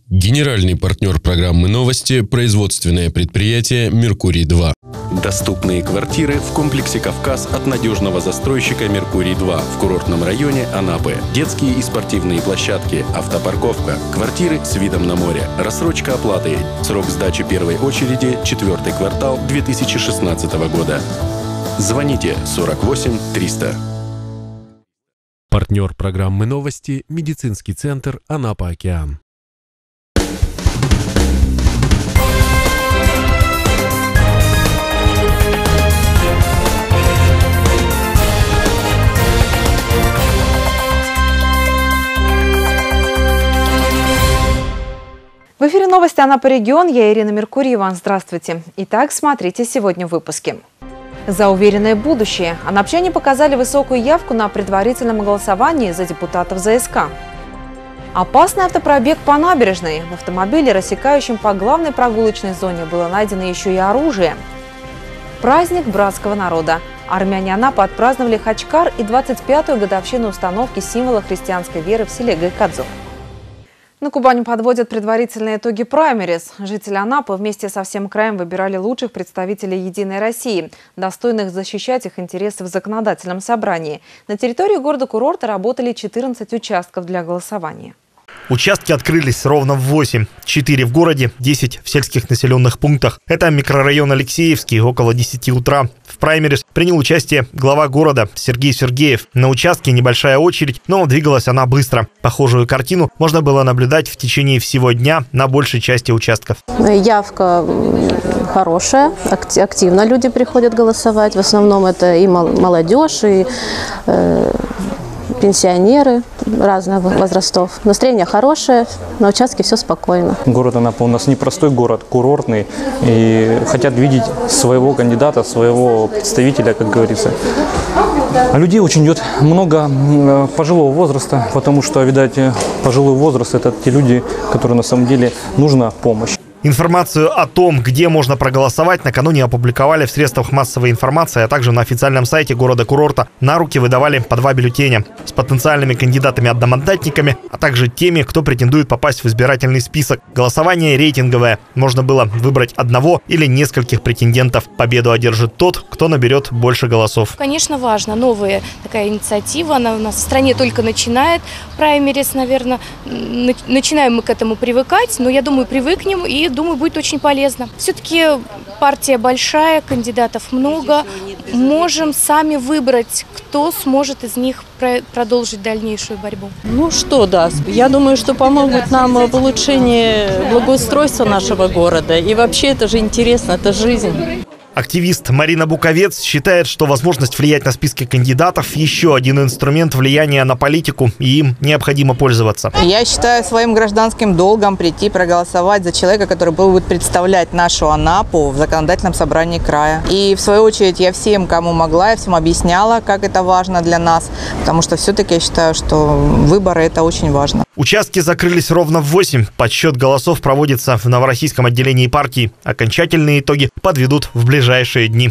Генеральный партнер программы «Новости» – производственное предприятие «Меркурий-2». Доступные квартиры в комплексе «Кавказ» от надежного застройщика «Меркурий-2» в курортном районе Анапы. Детские и спортивные площадки, автопарковка, квартиры с видом на море, рассрочка оплаты. Срок сдачи первой очереди – 4-й квартал 2016 года. Звоните 48 300. Партнер программы «Новости» – медицинский центр «Анапа-Океан». В эфире новости Анапа регион. Я Ирина Меркурьева. Здравствуйте. Итак, смотрите сегодня в выпуске. За уверенное будущее. Анапчане показали высокую явку на предварительном голосовании за депутатов ЗСК. Опасный автопробег по набережной. В автомобиле, рассекающем по главной прогулочной зоне, было найдено еще и оружие. Праздник братского народа. Армяне Анапы отпраздновали Хачкар и 25-ю годовщину установки символа христианской веры в селе Гайкадзо. На Кубани подводят предварительные итоги праймериз. Жители Анапы вместе со всем краем выбирали лучших представителей «Единой России», достойных защищать их интересы в законодательном собрании. На территории города-курорта работали 14 участков для голосования. Участки открылись ровно в 8. 4 в городе, 10 в сельских населенных пунктах. Это микрорайон Алексеевский, около 10 утра. В праймерис принял участие глава города Сергей Сергеев. На участке небольшая очередь, но двигалась она быстро. Похожую картину можно было наблюдать в течение всего дня на большей части участков. Явка хорошая, активно люди приходят голосовать. В основном это и молодежь, и пенсионеры разных возрастов. Настроение хорошее, на участке все спокойно. Город Анапа у нас непростой город, курортный. И хотят видеть своего кандидата, своего представителя, как говорится. А людей очень идет много пожилого возраста, потому что, видать, пожилой возраст – это те люди, которым на самом деле нужна помощь. Информацию о том, где можно проголосовать, накануне опубликовали в средствах массовой информации, а также на официальном сайте города-курорта. На руки выдавали по 2 бюллетеня с потенциальными кандидатами-одномандатниками, а также теми, кто претендует попасть в избирательный список. Голосование рейтинговое. Можно было выбрать одного или нескольких претендентов. Победу одержит тот, кто наберет больше голосов. Конечно, важно. Новая такая инициатива. Она у нас в стране только начинает. Праймерис, наверное. Начинаем мы к этому привыкать, но я думаю, привыкнем и думаю, будет очень полезно. Все-таки партия большая, кандидатов много. Можем сами выбрать, кто сможет из них продолжить дальнейшую борьбу. Ну что даст? Я думаю, что помогут нам в улучшении благоустройства нашего города. И вообще это же интересно, это жизнь. Активист Марина Буковец считает, что возможность влиять на списки кандидатов – еще один инструмент влияния на политику, и им необходимо пользоваться. Я считаю своим гражданским долгом прийти проголосовать за человека, который будет представлять нашу Анапу в законодательном собрании края. И в свою очередь я всем, кому могла, я всем объясняла, как это важно для нас, потому что все-таки я считаю, что выборы – это очень важно. Участки закрылись ровно в 8. Подсчет голосов проводится в Новороссийском отделении партии. Окончательные итоги подведут в ближайшие дни.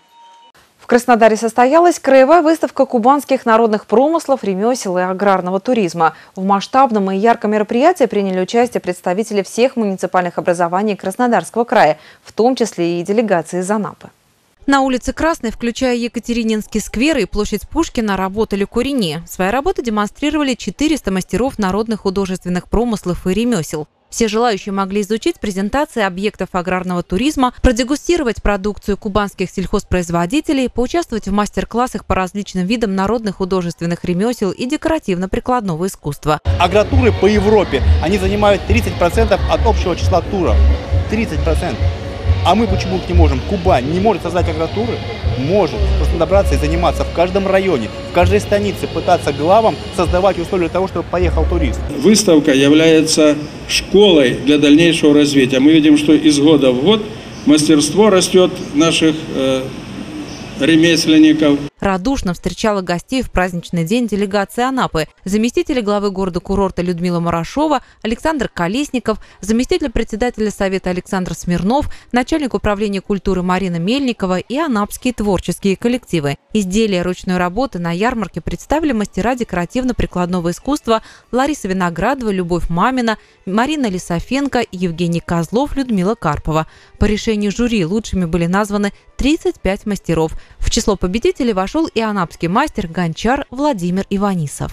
В Краснодаре состоялась краевая выставка кубанских народных промыслов, ремесел и аграрного туризма. В масштабном и ярком мероприятии приняли участие представители всех муниципальных образований Краснодарского края, в том числе и делегации из Анапы. На улице Красной, включая Екатерининский сквер и площадь Пушкина, работали курени. Свои работы демонстрировали 400 мастеров народных художественных промыслов и ремесел. Все желающие могли изучить презентации объектов аграрного туризма, продегустировать продукцию кубанских сельхозпроизводителей, поучаствовать в мастер-классах по различным видам народных художественных ремесел и декоративно-прикладного искусства. Агротуры по Европе, они занимают 30% от общего числа туров. 30%. А мы почему не можем? Кубань не может создать агротуры? Может. Просто добраться и заниматься в каждом районе, в каждой станице, пытаться главам создавать условия для того, чтобы поехал турист. Выставка является школой для дальнейшего развития. Мы видим, что из года в год мастерство растет наших ремесленников. Радушно встречала гостей в праздничный день делегация Анапы. Заместители главы города-курорта Людмила Марашова, Александр Колесников, заместитель председателя Совета Александр Смирнов, начальник управления культуры Марина Мельникова и анапские творческие коллективы. Изделия ручной работы на ярмарке представили мастера декоративно-прикладного искусства Лариса Виноградова, Любовь Мамина, Марина Лисофенко, Евгений Козлов, Людмила Карпова. По решению жюри лучшими были названы 35 мастеров. В число победителей вошел и анапский мастер-гончар Владимир Иванисов.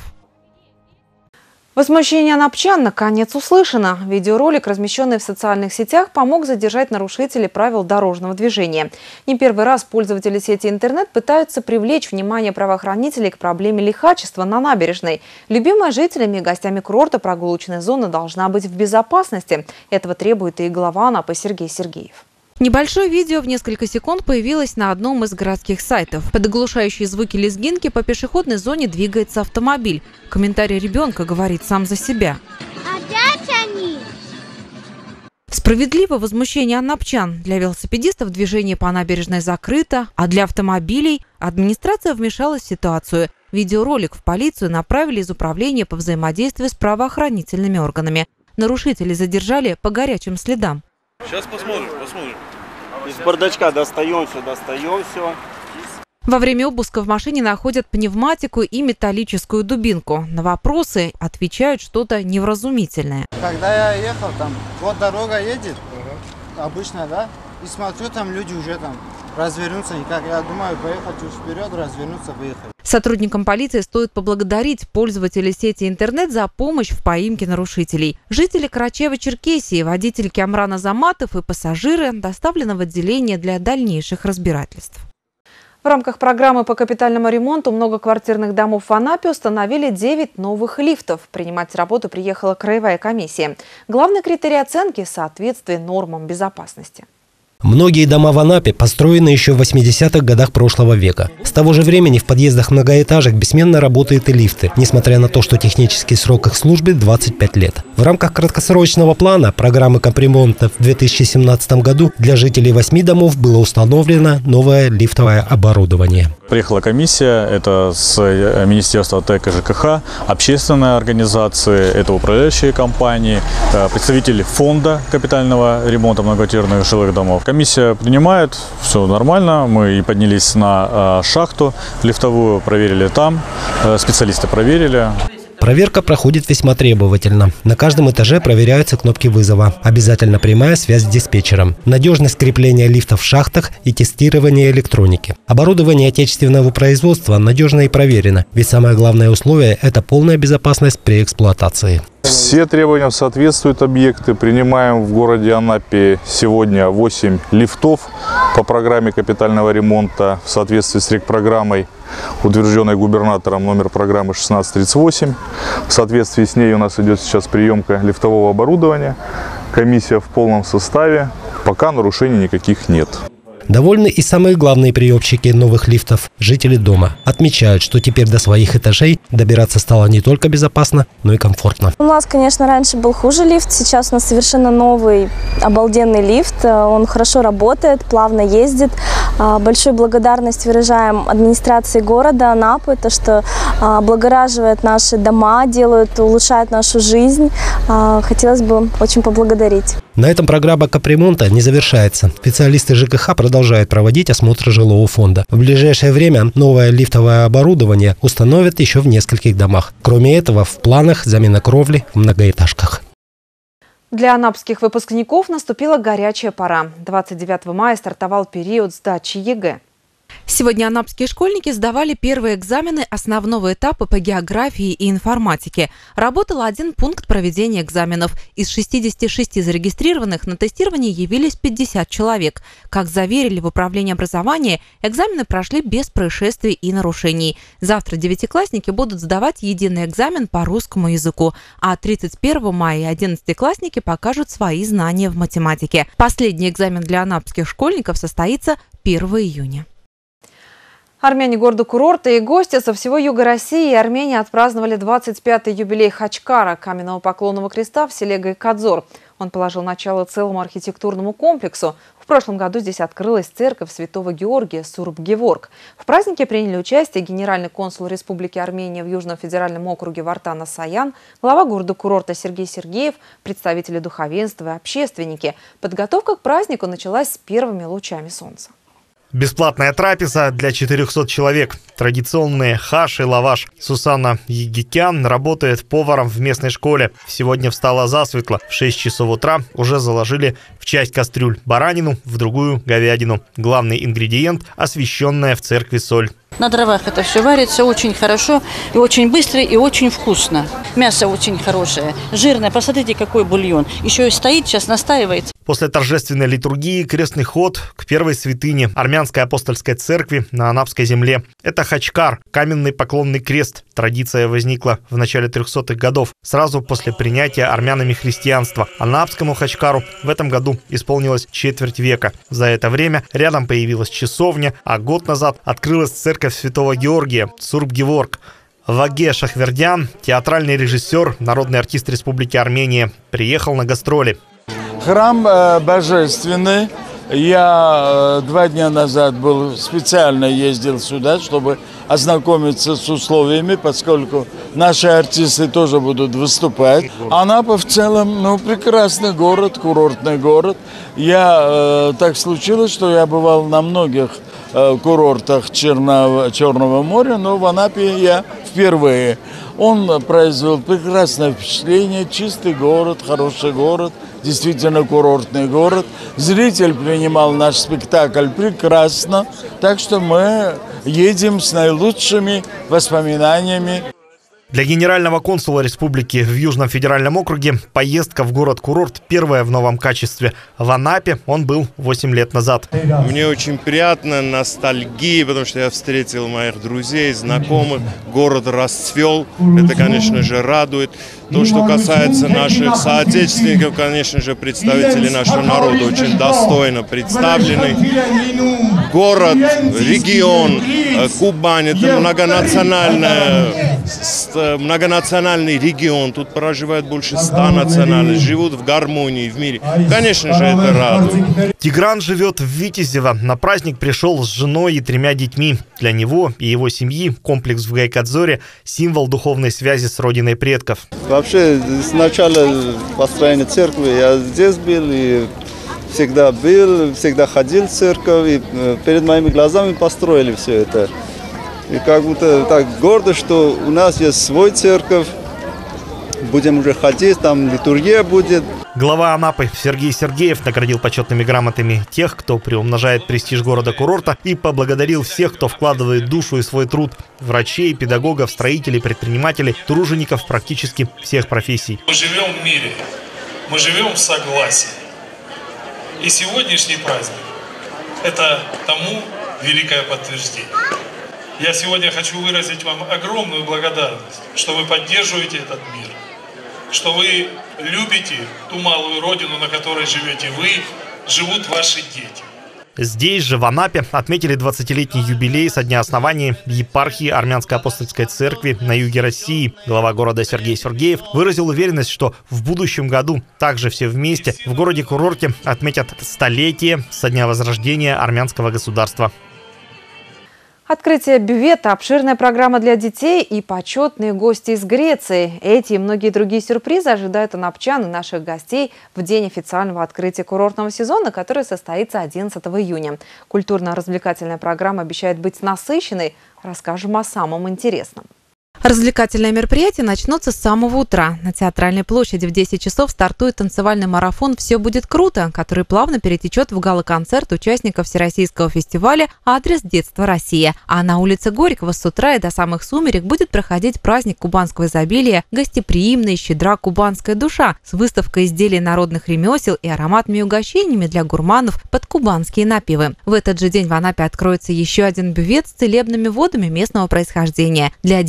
Возмущение анапчан наконец услышано. Видеоролик, размещенный в социальных сетях, помог задержать нарушителей правил дорожного движения. Не первый раз пользователи сети интернет пытаются привлечь внимание правоохранителей к проблеме лихачества на набережной. Любимая жителями и гостями курорта прогулочная зона должна быть в безопасности. Этого требует и глава Анапы Сергей Сергеев. Небольшое видео в несколько секунд появилось на одном из городских сайтов. Под оглушающие звуки лезгинки по пешеходной зоне двигается автомобиль. Комментарий ребенка говорит сам за себя. Опять они? Справедливое возмущение анапчан. Для велосипедистов движение по набережной закрыто, а для автомобилей администрация вмешалась в ситуацию. Видеоролик в полицию направили из управления по взаимодействию с правоохранительными органами. Нарушителей задержали по горячим следам. Сейчас посмотрим. Из бардачка достаем все. Во время обыска в машине находят пневматику и металлическую дубинку. На вопросы отвечают что-то невразумительное. Когда я ехал, там вот дорога едет, обычно, да, и смотрю, там люди уже там развернутся никак. Я думаю, поехать чуть вперед, развернуться, выехать. Сотрудникам полиции стоит поблагодарить пользователей сети интернет за помощь в поимке нарушителей. Жители Карачаева-Черкесии, водитель Кямран Азаматов и пассажиры доставлены в отделение для дальнейших разбирательств. В рамках программы по капитальному ремонту многоквартирных домов в Анапе установили 9 новых лифтов. Принимать работу приехала краевая комиссия. Главный критерий оценки – соответствие нормам безопасности. Многие дома в Анапе построены еще в 80-х годах прошлого века. С того же времени в подъездах многоэтажек бессменно работают и лифты, несмотря на то, что технический срок их службы 25 лет. В рамках краткосрочного плана программы капремонта в 2017 году для жителей 8 домов было установлено новое лифтовое оборудование. Приехала комиссия, это с Министерства ТЭК и ЖКХ, общественные организации, это управляющие компании, представители фонда капитального ремонта многоквартирных жилых домов. Комиссия принимает, все нормально, мы и поднялись на шахту лифтовую, проверили там, специалисты проверили. Проверка проходит весьма требовательно. На каждом этаже проверяются кнопки вызова. Обязательно прямая связь с диспетчером. Надежность крепления лифтов в шахтах и тестирование электроники. Оборудование отечественного производства надежно и проверено. Ведь самое главное условие – это полная безопасность при эксплуатации. Все требованиям соответствуют объекты. Принимаем в городе Анапе сегодня 8 лифтов по программе капитального ремонта в соответствии с рекпрограммой, утвержденной губернатором, номер программы 1638. В соответствии с ней у нас идет сейчас приемка лифтового оборудования. Комиссия в полном составе. Пока нарушений никаких нет. Довольны и самые главные приемщики новых лифтов – жители дома. Отмечают, что теперь до своих этажей добираться стало не только безопасно, но и комфортно. У нас, конечно, раньше был хуже лифт, сейчас у нас совершенно новый, обалденный лифт. Он хорошо работает, плавно ездит. Большую благодарность выражаем администрации города Анапы, то, что облагораживает наши дома, улучшает нашу жизнь. Хотелось бы очень поблагодарить. На этом программа капремонта не завершается. Специалисты ЖКХ продолжают проводить осмотр жилого фонда. В ближайшее время новое лифтовое оборудование установят еще в нескольких домах. Кроме этого, в планах замена кровли в многоэтажках. Для анапских выпускников наступила горячая пора. 29 мая стартовал период сдачи ЕГЭ. Сегодня анапские школьники сдавали первые экзамены основного этапа по географии и информатике. Работал один пункт проведения экзаменов. Из 66 зарегистрированных на тестирование явились 50 человек. Как заверили в управлении образования, экзамены прошли без происшествий и нарушений. Завтра девятиклассники будут сдавать единый экзамен по русскому языку. А 31 мая 11-классники покажут свои знания в математике. Последний экзамен для анапских школьников состоится 1 июня. Армяне города-курорта и гости со всего юга России и Армении отпраздновали 25-й юбилей Хачкара, каменного поклонного креста в селе Гайкадзор. Он положил начало целому архитектурному комплексу. В прошлом году здесь открылась церковь Святого Георгия Сурб-Геворг. В празднике приняли участие генеральный консул Республики Армения в Южном федеральном округе Вартан Асаян, глава города-курорта Сергей Сергеев, представители духовенства и общественники. Подготовка к празднику началась с первыми лучами солнца. Бесплатная трапеза для 400 человек. Традиционные хаш и лаваш. Сусанна Егикян работает поваром в местной школе. Сегодня встала засветло. В 6 часов утра уже заложили в часть кастрюль баранину, в другую говядину. Главный ингредиент – освященная в церкви соль. На дровах это все варится очень хорошо, и очень быстро, и очень вкусно. Мясо очень хорошее, жирное. Посмотрите, какой бульон. Еще и стоит, сейчас настаивается. После торжественной литургии крестный ход к первой святыне Армянской апостольской церкви на Анапской земле. Это хачкар, каменный поклонный крест. Традиция возникла в начале 300-х годов, сразу после принятия армянами христианства. Анапскому хачкару в этом году исполнилось четверть века. За это время рядом появилась часовня, а год назад открылась церковь Святого Георгия Сурб-Геворг. Ваге Шахвердян, театральный режиссер, народный артист Республики Армения, приехал на гастроли. Храм божественный. Я 2 дня назад специально ездил сюда, чтобы ознакомиться с условиями, поскольку наши артисты тоже будут выступать. Анапа в целом, прекрасный город, курортный город. Так случилось, что я бывал на многих курортах Черного моря, но в Анапе я впервые. Он произвел прекрасное впечатление, чистый город, хороший город, действительно курортный город. Зритель принимал наш спектакль прекрасно, так что мы едем с наилучшими воспоминаниями. Для генерального консула республики в Южном федеральном округе поездка в город-курорт первая в новом качестве. В Анапе он был 8 лет назад. Мне очень приятно, ностальгия, потому что я встретил моих друзей, знакомых. Город расцвел. Это, конечно же, радует. То, что касается наших соотечественников, конечно же, представители нашего народа очень достойно представлены. Город, регион, Кубань – это многонациональный регион. Тут проживает больше 100 национальностей, живут в гармонии в мире. Конечно же, это радует. Тигран живет в Витязево. На праздник пришел с женой и 3 детьми. Для него и его семьи комплекс в Гайкадзоре – символ духовной связи с родиной предков. Вообще, с начала построения церкви я здесь был и всегда ходил в церковь, и перед моими глазами построили все это. И как будто так гордо, что у нас есть свой церковь, будем уже ходить, там литургия будет. Глава Анапы Сергей Сергеев наградил почетными грамотами тех, кто приумножает престиж города-курорта, и поблагодарил всех, кто вкладывает душу и свой труд. Врачей, педагогов, строителей, предпринимателей, тружеников практически всех профессий. Мы живем в мире, мы живем в согласии. И сегодняшний праздник – это тому великое подтверждение. Я сегодня хочу выразить вам огромную благодарность, что вы поддерживаете этот мир, что вы любите ту малую родину, на которой живете вы, живут ваши дети. Здесь же, в Анапе, отметили 20-летний юбилей со дня основания епархии Армянской апостольской церкви на юге России. Глава города Сергей Сергеев выразил уверенность, что в будущем году также все вместе в городе-курорте отметят столетие со дня возрождения армянского государства. Открытие бювета, обширная программа для детей и почетные гости из Греции. Эти и многие другие сюрпризы ожидают анапчан и наших гостей в день официального открытия курортного сезона, который состоится 11 июня. Культурно-развлекательная программа обещает быть насыщенной. Расскажем о самом интересном. Развлекательные мероприятия начнутся с самого утра. На Театральной площади в 10 часов стартует танцевальный марафон «Все будет круто», который плавно перетечет в гала-концерт участников Всероссийского фестиваля «Адрес детства Россия». А на улице Горького с утра и до самых сумерек будет проходить праздник кубанского изобилия «Гостеприимная и щедра кубанская душа» с выставкой изделий народных ремесел и ароматными угощениями для гурманов под кубанские напевы. В этот же день в Анапе откроется еще один бювет с целебными водами местного происхождения. Для детей и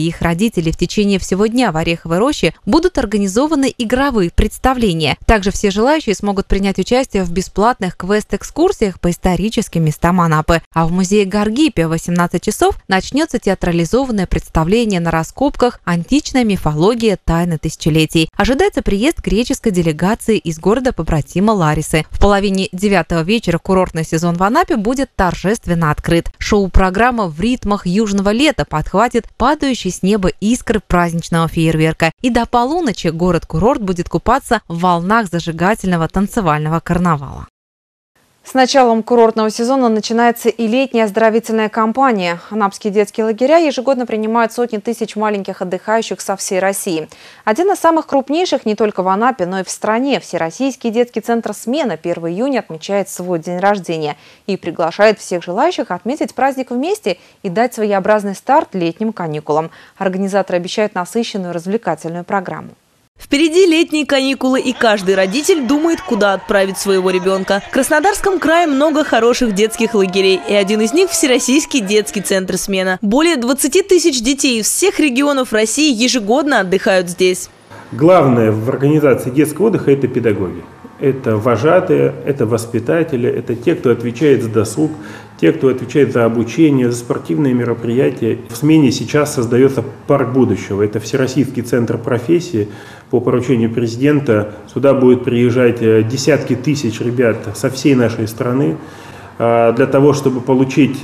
и их родителей в течение всего дня в Ореховой роще будут организованы игровые представления. Также все желающие смогут принять участие в бесплатных квест-экскурсиях по историческим местам Анапы. А в музее Гаргипе в 18 часов начнется театрализованное представление на раскопках «Античная мифология. Тайны тысячелетий». Ожидается приезд греческой делегации из города-побратима Ларисы. В половине 9 вечера курортный сезон в Анапе будет торжественно открыт. Шоу-программа в ритмах южного лета подхватит падающие с неба искры праздничного фейерверка. И до полуночи город-курорт будет купаться в волнах зажигательного танцевального карнавала. С началом курортного сезона начинается и летняя оздоровительная кампания. Анапские детские лагеря ежегодно принимают сотни тысяч маленьких отдыхающих со всей России. Один из самых крупнейших не только в Анапе, но и в стране. Всероссийский детский центр «Смена» 1 июня отмечает свой день рождения и приглашает всех желающих отметить праздник вместе и дать своеобразный старт летним каникулам. Организаторы обещают насыщенную развлекательную программу. Впереди летние каникулы, и каждый родитель думает, куда отправить своего ребенка. В Краснодарском крае много хороших детских лагерей, и один из них – Всероссийский детский центр «Смена». Более 20 тысяч детей из всех регионов России ежегодно отдыхают здесь. Главное в организации детского отдыха – это педагоги. Это вожатые, это воспитатели, это те, кто отвечает за досуг, те, кто отвечает за обучение, за спортивные мероприятия. В «Смене» сейчас создается парк будущего. Это Всероссийский центр профессии. По поручению президента сюда будут приезжать десятки тысяч ребят со всей нашей страны для того, чтобы получить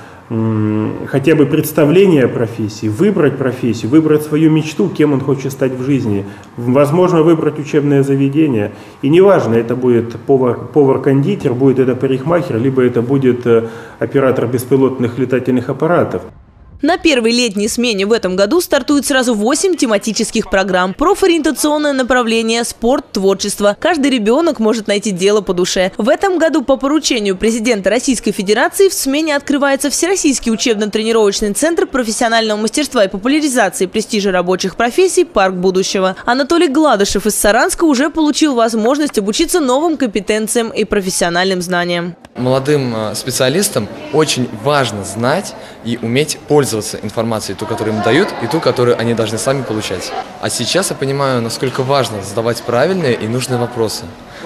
хотя бы представление о профессии, выбрать свою мечту, кем он хочет стать в жизни. Возможно, выбрать учебное заведение. И неважно, это будет повар-кондитер, будет это парикмахер, либо это будет оператор беспилотных летательных аппаратов. На первой летней смене в этом году стартует сразу 8 тематических программ. Профориентационное направление, спорт, творчество. Каждый ребенок может найти дело по душе. В этом году по поручению президента Российской Федерации в «Смене» открывается Всероссийский учебно-тренировочный центр профессионального мастерства и популяризации престижа рабочих профессий «Парк будущего». Анатолий Гладышев из Саранска уже получил возможность обучиться новым компетенциям и профессиональным знаниям. Молодым специалистам очень важно знать и уметь пользоваться информацией, ту, которую им дают, и ту, которую они должны сами получать. А сейчас я понимаю, насколько важно задавать правильные и нужные вопросы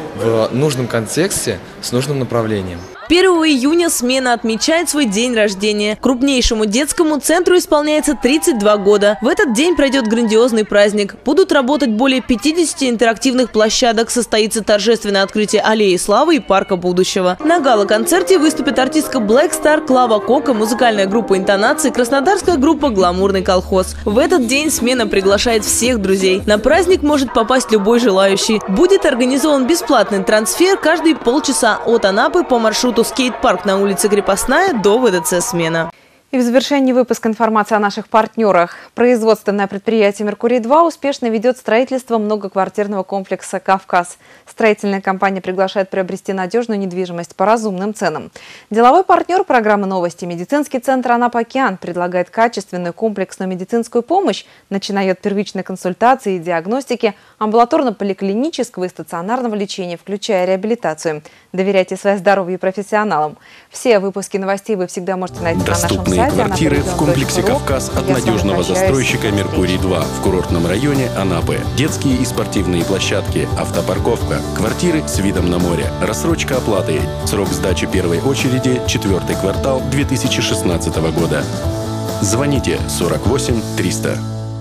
в нужном контексте с нужным направлением. 1 июня «Смена» отмечает свой день рождения. Крупнейшему детскому центру исполняется 32 года. В этот день пройдет грандиозный праздник. Будут работать более 50 интерактивных площадок. Состоится торжественное открытие аллеи славы и парка будущего. На гала-концерте выступит артистка Black Star Клава Кока, музыкальная группа «Интонации», краснодарская группа «Гламурный колхоз». В этот день «Смена» приглашает всех друзей. На праздник может попасть любой желающий. Будет организован бесплатный трансфер каждые полчаса от Анапы по маршруту скейт-парк на улице Крепостная до ВДЦ «Смена». И в завершении выпуска информация о наших партнерах. Производственное предприятие «Меркурий-2» успешно ведет строительство многоквартирного комплекса «Кавказ». Строительная компания приглашает приобрести надежную недвижимость по разумным ценам. Деловой партнер программы «Новости» медицинский центр «Анапа-Океан» предлагает качественную комплексную медицинскую помощь, начиная от первичной консультации и диагностики, амбулаторно-поликлинического и стационарного лечения, включая реабилитацию. Доверяйте свое здоровье профессионалам. Все выпуски новостей вы всегда можете найти на нашем сайте. Квартиры в комплексе «Кавказ» от надежного застройщика «Меркурий-2» в курортном районе Анапы. Детские и спортивные площадки, автопарковка, квартиры с видом на море, рассрочка оплаты. Срок сдачи первой очереди – 4-й квартал 2016 года. Звоните 48 300.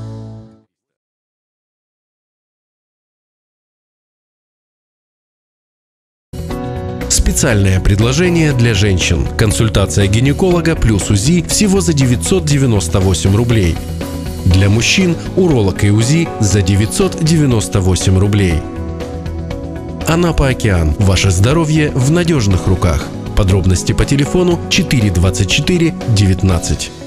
Специальное предложение для женщин. Консультация гинеколога плюс УЗИ всего за 998 рублей. Для мужчин уролог и УЗИ за 998 рублей. Анапа-Океан. Ваше здоровье в надежных руках. Подробности по телефону 424 19.